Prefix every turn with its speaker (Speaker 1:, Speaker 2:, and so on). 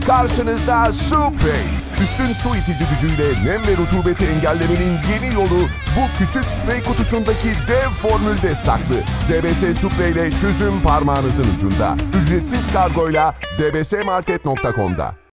Speaker 1: Karşınızda Sprey. Üstün su itici gücüyle nem ve rutubeti engellemenin yeni yolu bu küçük sprey kutusundaki dev formülde saklı. ZBS Sprey ile çözüm parmağınızın ucunda. Ücretsiz kargoyla zbsmarket.com'da.